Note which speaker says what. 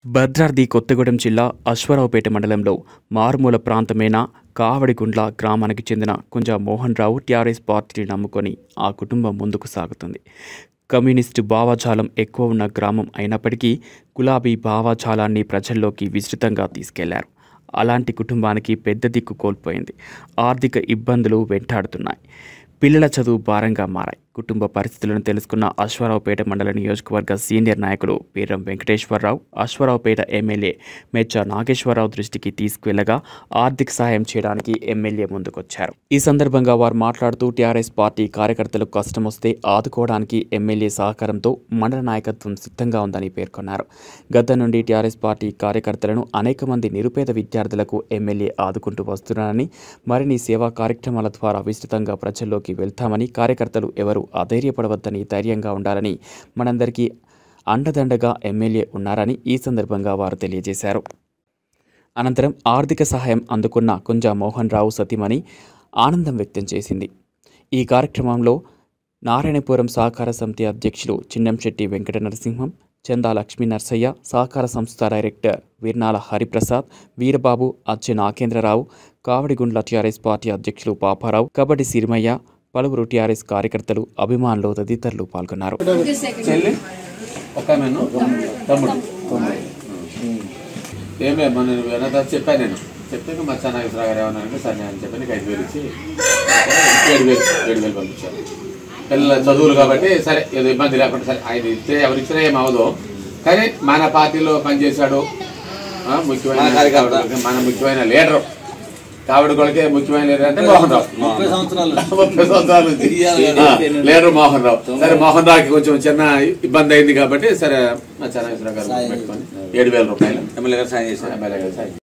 Speaker 1: భద్రాద్రి కొత్తగూడెం జిల్లా అశ్వారావుపేట మండలంలో మారుమూల ప్రాంతమైన కావడిగుండ్ల గ్రామానికి చెందిన కుంజా మోహన్ రావు టీఆర్ఎస్ పార్టీని నమ్ముకొని ఆ కుటుంబం ముందుకు సాగుతుంది. కమ్యూనిస్టు భావజాలం ఎక్కువ ఉన్న గ్రామం అయినప్పటికీ గులాబీ భావజాలాన్ని ప్రజల్లోకి విస్తృతంగా తీసుకెళ్లారు. అలాంటి కుటుంబానికి పెద్ద దిక్కు కోల్పోయింది. ఆర్థిక ఇబ్బందులు వెంటాడుతున్నాయి. పిల్లల చదువు భారంగా మారాయి. కుటుంబ పరిస్థితులను తెలుసుకున్న అశ్వారావుపేట మండల నియోజకవర్గ సీనియర్ నాయకులు పీరం వెంకటేశ్వరరావు అశ్వారావుపేట ఎమ్మెల్యే మెచ్చ నాగేశ్వరరావు దృష్టికి తీసుకువెళ్లగా ఆర్థిక సాయం చేయడానికి ఎమ్మెల్యే ముందుకొచ్చారు. ఈ సందర్భంగా వారు మాట్లాడుతూ టీఆర్ఎస్ పార్టీ కార్యకర్తలకు కష్టం వస్తే ఆదుకోవడానికి ఎమ్మెల్యే సహకారంతో మండల నాయకత్వం సిద్ధంగా ఉందని పేర్కొన్నారు. గత నుండి టీఆర్ఎస్ పార్టీ కార్యకర్తలను అనేక మంది నిరుపేద విద్యార్థులకు ఎమ్మెల్యే ఆదుకుంటూ వస్తున్నారని, మరిన్ని సేవా కార్యక్రమాల ద్వారా విస్తృతంగా ప్రజల్లోకి వెళ్తామని, కార్యకర్తలు ఎవరు అధైర్యపడవద్దని, ధైర్యంగా ఉండాలని, మనందరికీ అండదండగా ఎమ్మెల్యే ఉన్నారని ఈ సందర్భంగా వారు తెలియజేశారు. అనంతరం ఆర్థిక సహాయం అందుకున్న కుంజా మోహన్ రావు సతీమణి ఆనందం వ్యక్తం చేసింది. ఈ కార్యక్రమంలో నారాయణపురం సహకార సమితి అధ్యక్షులు చిన్నంశెట్టి వెంకట నరసింహం, చందా లక్ష్మీ నర్సయ్య, సహకార సంస్థ director Veernala Hariprasad, Veerababu, Ache Nagendrarao, Kavadigundla TRS party అధ్యక్షులు పాపారావు, కబడ్డీ సిరిమయ్య, పలువురు టీఆర్ఎస్ కార్యకర్తలు, అభిమానులు తదితరులు పాల్గొన్నారు.
Speaker 2: చెప్పాను మా నాగేశ్వరరావు గారు ఏమన్నా సార్ నేను చెప్పాను 5,000 ఇచ్చి 7,000 పంపించాను. పిల్లల చదువులు కాబట్టి సరే ఏదో ఇబ్బంది లేకుండా సరే ఆయన ఇస్తే ఎవరు ఇచ్చినా ఏం అవదు. కానీ మన పార్టీలో పనిచేశాడు, ముఖ్యమైన లీడరు, కావడి కొలకే ముఖ్యమైన లీడర్ అంటే మోహన్ రావు. 30 సంవత్సరాల నుంచి లీడర్ మోహన్ రావు. సరే మోహన్ రావుకి కొంచెం చిన్న ఇబ్బంది అయింది కాబట్టి సరే మా నాగేశ్వరరావు గారు పెట్టుకొని 7,000 రూపాయలు ఎమ్మెల్యే గారు సాయం చేశారు.